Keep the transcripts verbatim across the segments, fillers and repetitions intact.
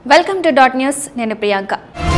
Welcome to dot news. నేను ప్రియాంక.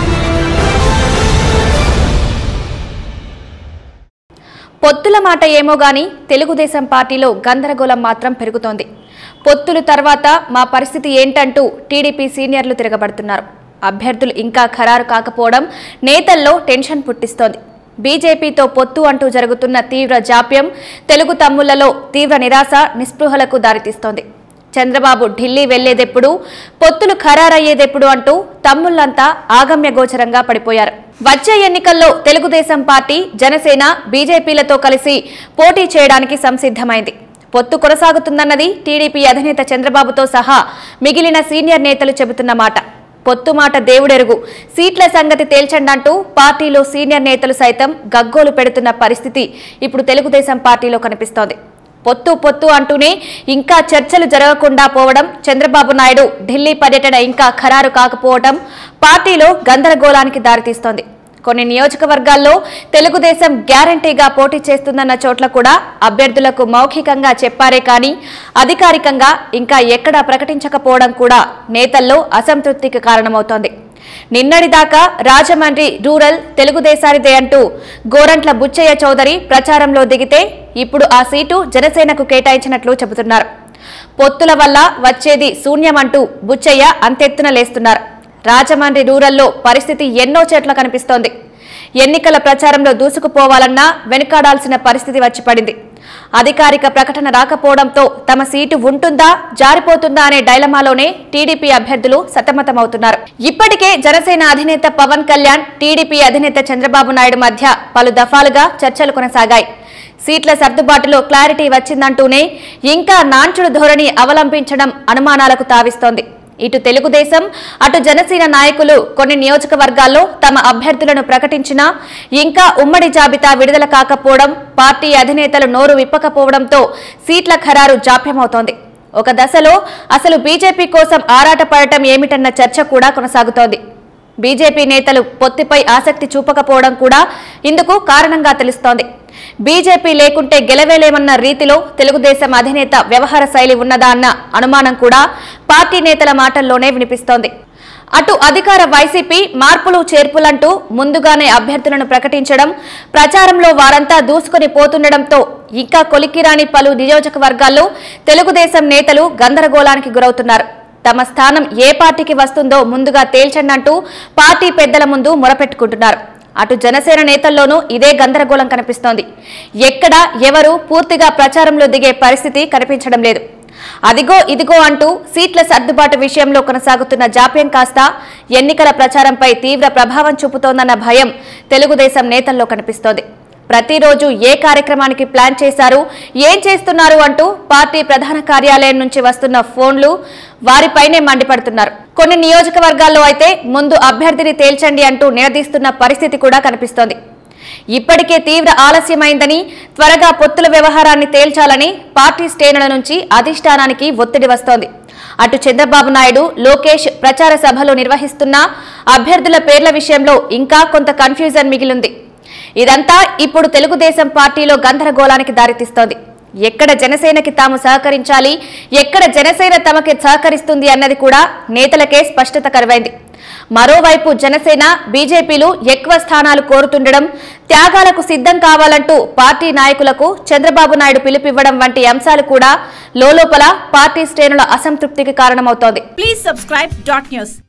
పొత్తుల మాట ఏమో గాని తెలుగుదేశం పార్టీలో గందరగోళం మాత్రం పెరుగుతోంది. పొత్తుల తర్వాత మా పరిస్థితి ఏంటంటూ టీడీపీ సీనియర్లు తిరగబడుతున్నారు. అభ్యర్థులు ఇంకా ఖరారు కాకపోవడం నేతల్లో టెన్షన్ పుట్టిస్తోంది. బీజేపీతో పొత్తు అంటూ జరుగుతున్న తీవ్ర జాప్యం తెలుగు తమ్ముళ్లలో తీవ్ర నిరాశ నిస్పృహలకు దారితీస్తోంది. చంద్రబాబు ఢిల్లీ వెళ్లేదెప్పుడు, పొత్తులు ఖరారయ్యేదెప్పుడు అంటూ తమ్ముళ్లంతా ఆగమ్య గోచరంగా పడిపోయారు. వచ్చే ఎన్నికల్లో తెలుగుదేశం పార్టీ జనసేన బీజేపీలతో కలిసి పోటీ చేయడానికి సంసిద్ధమైంది. పొత్తు కొనసాగుతుందన్నది టీడీపీ అధినేత చంద్రబాబుతో సహా మిగిలిన సీనియర్ నేతలు చెబుతున్న మాట. పొత్తు మాట దేవుడెరుగు, సీట్ల సంగతి తేల్చండంటూ పార్టీలో సీనియర్ నేతలు సైతం గగ్గోలు పెడుతున్న పరిస్థితి ఇప్పుడు తెలుగుదేశం పార్టీలో కనిపిస్తోంది. పొత్తు పొత్తు అంటూనే ఇంకా చర్చలు జరగకుండా పోవడం, చంద్రబాబు నాయుడు ఢిల్లీ పర్యటన ఇంకా ఖరారు కాకపోవడం పార్టీలో గందరగోళానికి దారితీస్తోంది. కొన్ని నియోజకవర్గాల్లో తెలుగుదేశం గ్యారంటీగా పోటీ చేస్తుందన్న చోట్ల కూడా అభ్యర్థులకు మౌఖికంగా చెప్పారే కానీ అధికారికంగా ఇంకా ఎక్కడా ప్రకటించకపోవడం కూడా నేతల్లో అసంతృప్తికి కారణమవుతోంది. నిన్నటిదాకా రాజమండ్రి రూరల్ తెలుగుదేశానిదే అంటూ గోరంట్ల బుచ్చయ్య చౌదరి ప్రచారంలో దిగితే ఇప్పుడు ఆ సీటు జనసేనకు కేటాయించినట్లు చెబుతున్నారు. పొత్తుల వల్ల వచ్చేది శూన్యమంటూ బుచ్చయ్య అంతెత్తున లేస్తున్నారు. రాజమండ్రి రూరల్లో పరిస్థితి ఎన్నో చోట్ల కనిపిస్తోంది. ఎన్నికల ప్రచారంలో దూసుకుపోవాలన్నా వెనుకాడాల్సిన పరిస్థితి వచ్చి పడింది. అధికారిక ప్రకటన రాకపోవడంతో తమ సీటు ఉంటుందా జారిపోతుందా అనే డైలమాలోనే టీడీపీ అభ్యర్థులు సతమతమవుతున్నారు. ఇప్పటికే జనసేన అధినేత పవన్ కళ్యాణ్, టీడీపీ అధినేత చంద్రబాబు నాయుడు మధ్య పలు దఫాలుగా చర్చలు కొనసాగాయి. సీట్ల సర్దుబాటులో క్లారిటీ వచ్చిందంటూనే ఇంకా నాంచుడు ధోరణి అవలంబించడం అనుమానాలకు తావిస్తోంది. ఇటు తెలుగుదేశం అటు జనసేన నాయకులు కొన్ని నియోజకవర్గాల్లో తమ అభ్యర్థులను ప్రకటించినా ఇంకా ఉమ్మడి జాబితా విడుదల కాకపోవడం, పార్టీ అధినేతలు నోరు విప్పకపోవడంతో సీట్ల ఖరారు జాప్యమవుతోంది. ఒక దశలో అసలు బీజేపీ కోసం ఆరాటపడటం ఏమిటన్న చర్చ కూడా కొనసాగుతోంది. బీజేపీ నేతలు పొత్తుపై ఆసక్తి చూపకపోవడం కూడా ఇందుకు కారణంగా తెలుస్తోంది. బీజేపీ లేకుంటే గెలవేలేమన్న రీతిలో తెలుగుదేశం అధినేత వ్యవహార శైలి ఉన్నదా అన్న అనుమానం కూడా పార్టీ నేతల మాటల్లోనే వినిపిస్తోంది. అటు అధికార వైసీపీ మార్పులు చేర్పులంటూ ముందుగానే అభ్యర్థులను ప్రకటించడం, ప్రచారంలో వారంతా దూసుకుని పోతుండటంతో ఇంకా కొలిక్కిరాని పలు నియోజకవర్గాల్లో తెలుగుదేశం నేతలు గందరగోళానికి గురవుతున్నారు. తమ స్థానం ఏ పార్టీకి వస్తుందో ముందుగా తేల్చండంటూ పార్టీ పెద్దల ముందు మొరపెట్టుకుంటున్నారు. అటు జనసేన నేతల్లోనూ ఇదే గందరగోళం కనిపిస్తోంది. ఎక్కడ ఎవరు పూర్తిగా ప్రచారంలో దిగే పరిస్థితి కనిపించడం లేదు. అదిగో ఇదిగో అంటూ సీట్ల సర్దుబాటు విషయంలో కొనసాగుతున్న జాప్యం కాస్త ఎన్నికల ప్రచారంపై తీవ్ర ప్రభావం చూపుతోందన్న భయం తెలుగుదేశం నేతల్లో కనిపిస్తోంది. ప్రతిరోజు ఏ కార్యక్రమానికి ప్లాన్ చేశారు, ఏం చేస్తున్నారు అంటూ పార్టీ ప్రధాన కార్యాలయం నుంచి వస్తున్న ఫోన్లు వారిపైనే మండిపడుతున్నారు. కొన్ని నియోజకవర్గాల్లో అయితే ముందు అభ్యర్థిని తేల్చండి అంటూ నిలదీస్తున్న పరిస్థితి కూడా కనిపిస్తోంది. ఇప్పటికే తీవ్ర ఆలస్యమైందని, త్వరగా పొత్తుల వ్యవహారాన్ని తేల్చాలని పార్టీ శ్రేణుల నుంచి అధిష్టానానికి ఒత్తిడి వస్తోంది. అటు చంద్రబాబు నాయుడు, లోకేష్ ప్రచార సభలు నిర్వహిస్తున్న అభ్యర్థుల పేర్ల విషయంలో ఇంకా కొంత కన్ఫ్యూజన్ మిగిలింది. ఇదంతా ఇప్పుడు తెలుగుదేశం పార్టీలో గందరగోళానికి దారితీస్తోంది. ఎక్కడ జనసేనకి తాము సహకరించాలి, ఎక్కడ జనసేన తమకి సహకరిస్తుంది అన్నది కూడా నేతలకే స్పష్టత కరువైంది. మరోవైపు జనసేన బీజేపీలు ఎక్కువ స్థానాలు కోరుతుండడం, త్యాగాలకు సిద్ధం కావాలంటూ పార్టీ నాయకులకు చంద్రబాబు నాయుడు పిలుపివ్వడం వంటి అంశాలు కూడా లోలోపల పార్టీ శ్రేణుల అసంతృప్తికి కారణమవుతోంది. Please subscribe dot news.